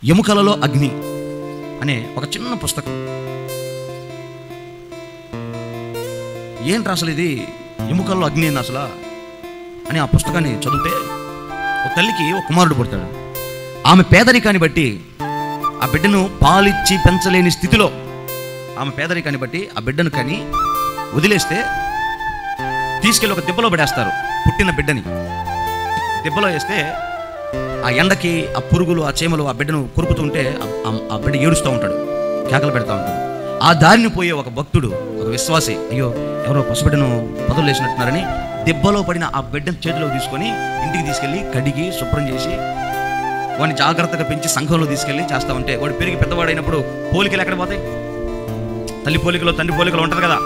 ఎముకలలో అగ్ని అనే ఒక చిన్న పుస్తకం. ఏంటి అసలు ఇది ఎముకల్లో అగ్ని ఏంది అసలు అని ఆ పుస్తకాన్ని చదివితే, ఒక తల్లికి ఒక కుమారుడు పుడతాడు. ఆమె పేదరికాన్ని బట్టి ఆ బిడ్డను పాలిచ్చి పెంచలేని స్థితిలో, ఆమె పేదరికాన్ని బట్టి ఆ బిడ్డను కానీ వదిలేస్తే తీసుకెళ్ళి ఒక దెబ్బలో పడేస్తారు. పుట్టిన బిడ్డని దెబ్బలో వేస్తే ఆ ఎండకి ఆ పురుగులు ఆ చీమలు ఆ బిడ్డను కొరుకుతుంటే ఆ బిడ్డ ఏడుస్తూ ఉంటాడు, కేకలు పెడతా ఉంటాడు. ఆ దారిని పోయే ఒక భక్తుడు, ఒక విశ్వాసి, అయ్యో ఎవరో పసిబిడ్డను పదులు వేసినట్టున్నారని దెబ్బలో పడిన ఆ బిడ్డను చేతిలో తీసుకొని ఇంటికి తీసుకెళ్ళి కడిగి శుభ్రం చేసి వాడిని జాగ్రత్తగా పెంచి సంఘంలో తీసుకెళ్ళి చేస్తూ ఉంటే, వాడు పెరిగి పెద్దవాడైనప్పుడు పోలికలు ఎక్కడ పోతాయి? తల్లి పోలికలో తండ్రి పోలికలు ఉంటుంది కదా.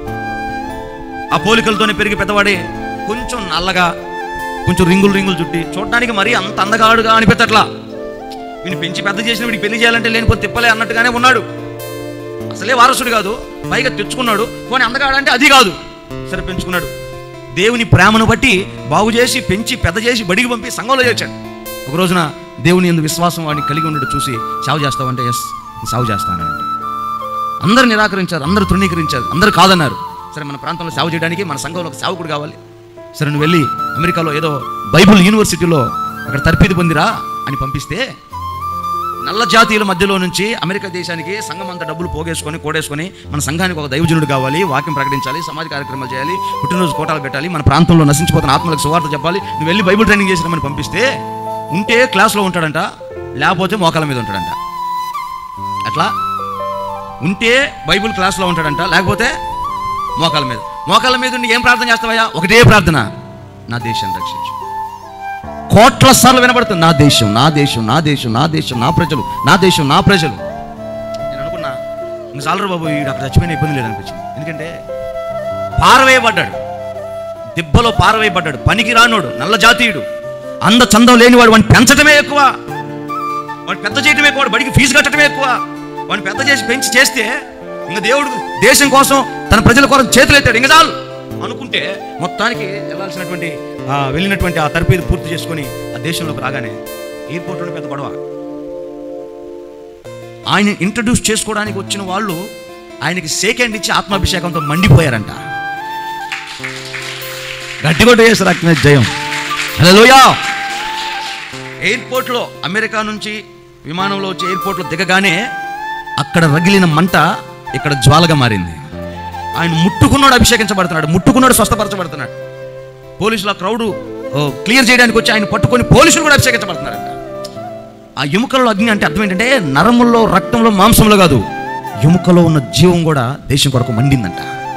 ఆ పోలికలతోనే పెరిగి పెద్దవాడే కొంచెం నల్లగా, కొంచెం రింగులు చుట్టి చూడడానికి మరీ అంత అందగాడుగా అనిపించట్లా. వీడిని పెంచి పెద్ద చేసిన వీడికి పెళ్లి చేయాలంటే లేనిపోతే తిప్పలే అన్నట్టుగానే ఉన్నాడు. అసలే వారసుడు కాదు, పైగా తెచ్చుకున్నాడు. పోనీ అందగాడంటే అది కాదు, సరే పెంచుకున్నాడు. దేవుని ప్రేమను బట్టి బాగు చేసి పెంచి పెద్ద చేసి బడికి పంపి సంఘంలో చేర్చాడు. ఒక రోజున దేవుని యందు విశ్వాసం వాడిని కలిగి ఉండడం చూసి, సాగు చేస్తావంటే ఎస్ సాగు చేస్తానంటే. అందరూ నిరాకరించారు, అందరూ తృణీకరించారు, అందరూ కాదన్నారు. సరే మన ప్రాంతంలో సేవ చేయడానికి మన సంఘంలో ఒక సేవకుడు కావాలి. సరే నువ్వు వెళ్ళి అమెరికాలో ఏదో బైబుల్ యూనివర్సిటీలో అక్కడ తర్ఫీదు పొందిరా అని పంపిస్తే, నల్ల జాతీయుల మధ్యలో నుంచి అమెరికా దేశానికి సంఘం అంతా డబ్బులు పోగేసుకొని కోడేసుకొని మన సంఘానికి ఒక దైవజనుడు కావాలి, వాక్యం ప్రకటించాలి, సమాజ కార్యక్రమాలు చేయాలి, పుట్టినరోజు కోటాలు పెట్టాలి, మన ప్రాంతంలో నశించిపోతున్న ఆత్మలకు సువార్త చెప్పాలి, నువ్వు వెళ్ళి బైబుల్ ట్రైనింగ్ చేసినామని పంపిస్తే, ఉంటే క్లాస్లో ఉంటాడంట, లేకపోతే మోకాల మీద ఉంటాడంట. అట్లా ఉంటే బైబుల్ క్లాస్లో ఉంటాడంట, లేకపోతే మోకాల మీద ఉండి ఏం ప్రార్థన చేస్తావయ్యా? ఒకటే ప్రార్థన, నా దేశాన్ని రక్షించు. కోట్ల సార్లు వినబడుతుంది, నా దేశం నా దేశం నా దేశం నా దేశం నా ప్రజలు, నా దేశం నా ప్రజలు. నేను అనుకున్నా ఇంకా చాలరు బాబు, వీడు అక్కడ చచ్చిపోయిన ఇబ్బంది లేదనిపించింది. ఎందుకంటే పారవేయబడ్డాడు, దిబ్బలో పారవేయబడ్డాడు, పనికి రానోడు, నల్ల జాతీయుడు, అంద చందం లేనివాడు. వాడిని పెంచడమే ఎక్కువ, వాడిని పెద్ద చేయడమే ఎక్కువ, బడికి ఫీజు కట్టడమే ఎక్కువ. వాడిని పెద్ద చేసి పెంచి చేస్తే ఇంకా దేవుడు దేశం కోసం తన ప్రజల కోసం చేతులు ఎత్తాడు. ఇంకా చాలు అనుకుంటే మొత్తానికి వెళ్ళినటువంటి ఆ తర్ఫీదు పూర్తి చేసుకొని ఆ దేశంలోకి రాగానే ఎయిర్పోర్ట్లో పెద్ద గొడవ. ఆయన ఇంట్రడ్యూస్ చేసుకోవడానికి వచ్చిన వాళ్ళు ఆయనకి షేక్ హ్యాండ్ ఇచ్చి ఆత్మాభిషేకంతో మండిపోయారంట. గట్టిగొట్టు చేస్తారు అక్కడ జయం. హల్లెలూయా. ఎయిర్పోర్ట్లో అమెరికా నుంచి విమానంలో వచ్చి ఎయిర్పోర్ట్లో దిగగానే అక్కడ రగిలిన మంట ఇక్కడ జ్వాలగా మారింది. ఆయన ముట్టుకున్నాడు అభిషేకించబడుతున్నాడు, ముట్టుకున్నాడు స్వస్థపరచబడుతున్నాడు. పోలీసులు ఆ క్రౌడ్ క్లియర్ చేయడానికి వచ్చి ఆయన పట్టుకొని పోలీసులు కూడా అభిషేకించబడుతున్నారంట. ఆ ఎముకల్లో అగ్ని అంటే అర్థం ఏంటంటే నరముల్లో, రక్తంలో, మాంసంలో కాదు, ఎముకలో ఉన్న జీవం కూడా దేశం కొరకు మండిందంట.